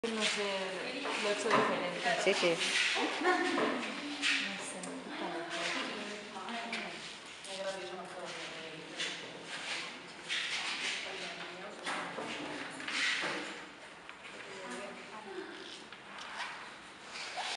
No sé, lo he hecho diferente. Sí, sí.